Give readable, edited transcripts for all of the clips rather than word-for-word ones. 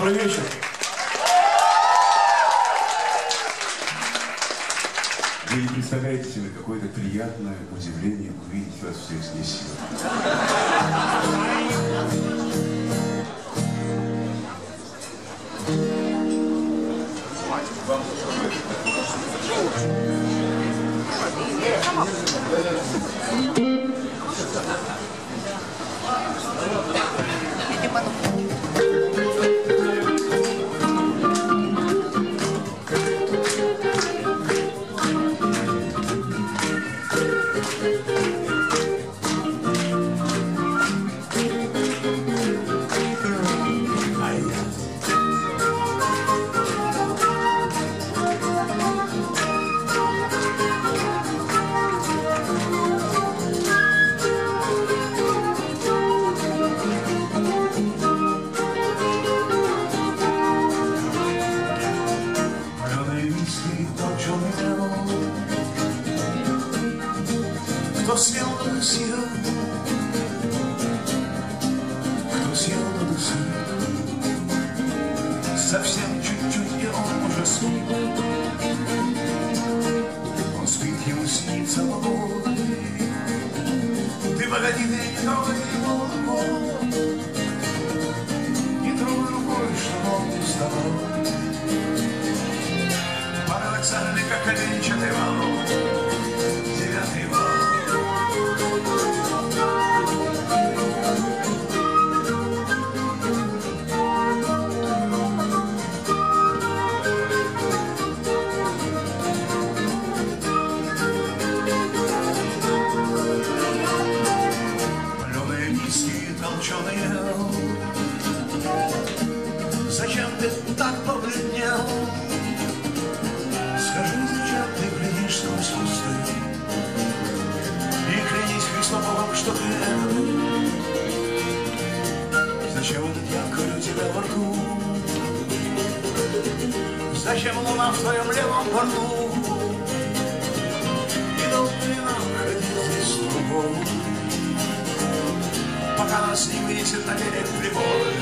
Добрый вечер. Вы не представляете себе какое-то приятное удивление увидеть вас всех здесь Кто съел на съел, кто съел на дусы, совсем чуть-чуть, и он уже спит. Он спит, ему снится покой. Ты погоди, ты не трогай его, не трогай рукой, что он не вставал. Парадоксальный, как коленчатый вал, девятый вал. Зачем ты так побледнел? Скажи, зачем ты глядишь сквозь кусты? И клянись Христом, что ты это. Зачем этот якорь у тебя во рту? Зачем луна в твоем левом борту? И долго ли нам ходить здесь с трубой, пока нас не вынесет на берег прибой?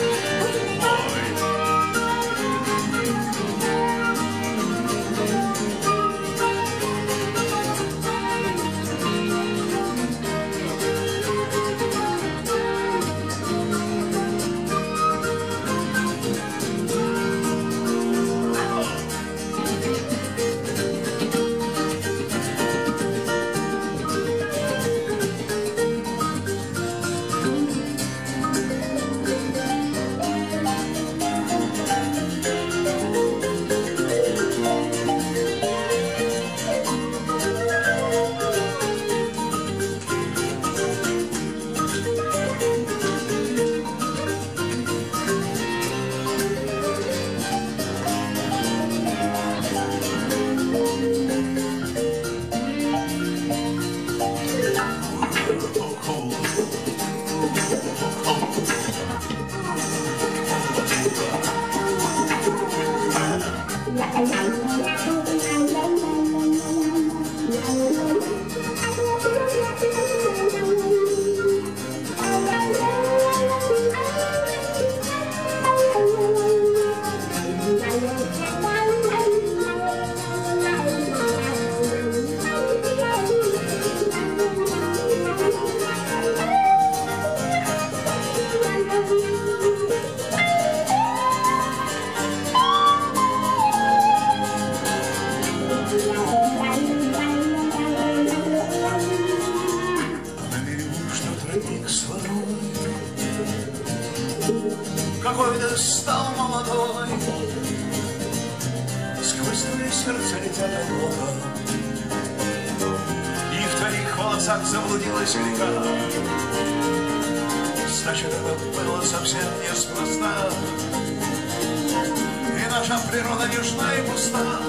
Какой ты стал молодой, сквозь твои сердца летят облака, и в твоих волосах заблудилась река. Значит, это было совсем неспроста, и наша природа нежна и пуста.